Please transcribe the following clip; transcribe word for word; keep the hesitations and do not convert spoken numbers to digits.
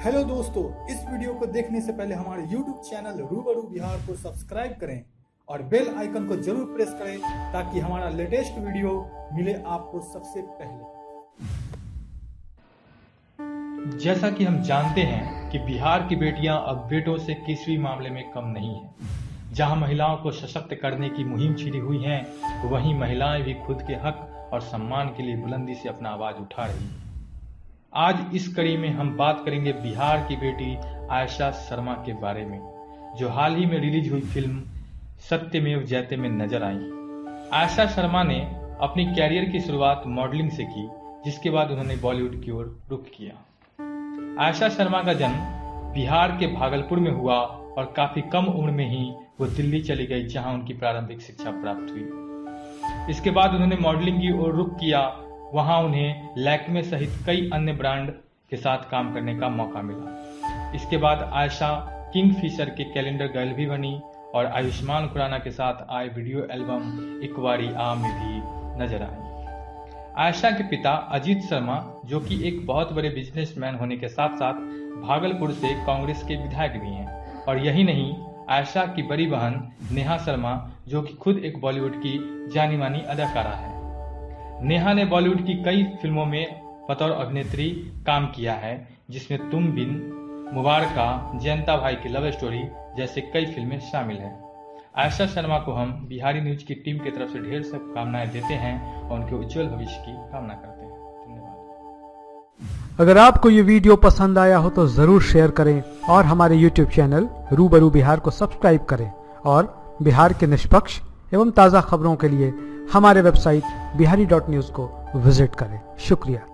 Hello दोस्तों, इस video को देखने से पहले हमारे यूट्यूब चैनल रूबरू बिहार को सब्सक्राइब करें और बेल आइकन को जरूर प्रेस करें ताकि हमारा लेटेस्ट वीडियो मिले आपको सबसे पहले। जैसा कि हम जानते हैं कि बिहार की बेटियां अब बेटों से किसी भी मामले में कम नहीं हैं। जहां महिलाओं को सशक्त करने की मुहिम छिड़ी हुई है, वहीं महिलाएं भी खुद के हक और सम्मान के लिए बुलंदी से अपना आवाज उठा रही हैं। आज इस कड़ी में हम बात करेंगे बिहार की बेटी आयशा शर्मा के बारे में, जो हाल ही में रिलीज हुई फिल्म सत्यमेव जयते में नजर आई। आयशा शर्मा ने अपनी कैरियर की शुरुआत मॉडलिंग से की, जिसके बाद उन्होंने बॉलीवुड की ओर रुख किया। आयशा शर्मा का जन्म बिहार के भागलपुर में हुआ और काफी कम उम्र में ही वो दिल्ली चली गई, जहां उनकी प्रारंभिक शिक्षा प्राप्त हुई। इसके बाद उन्होंने मॉडलिंग की ओर रुख किया। वहां उन्हें लैक्मे सहित कई अन्य ब्रांड के साथ काम करने का मौका मिला। इसके बाद आयशा किंगफिशर के कैलेंडर गर्ल भी बनी और आयुष्मान खुराना के साथ आए वीडियो एल्बम इकवारी आ में भी नजर आई। आयशा के पिता अजीत शर्मा, जो कि एक बहुत बड़े बिजनेसमैन होने के साथ साथ भागलपुर से कांग्रेस के विधायक भी हैं। और यही नहीं, आयशा की बड़ी बहन नेहा शर्मा, जो कि खुद एक बॉलीवुड की जानी मानी अदाकारा है। नेहा ने बॉलीवुड की कई फिल्मों में बतौर अभिनेत्री काम किया है, जिसमें तुम बिन, मुबारका, जयंता भाई की लव स्टोरी जैसे कई फिल्में शामिल हैं। आयशा शर्मा को हम बिहारी न्यूज की टीम की तरफ से ढेर शुभकामनाएं देते हैं और उनके उज्जवल भविष्य की कामना करते हैं। धन्यवाद। अगर आपको ये वीडियो पसंद आया हो तो जरूर शेयर करें और हमारे यूट्यूब चैनल रूबरू बिहार को सब्सक्राइब करें और बिहार के निष्पक्ष एवं ताज़ा खबरों के लिए हमारे वेबसाइट बिहारी डॉट न्यूज़ को विजिट करें। शुक्रिया।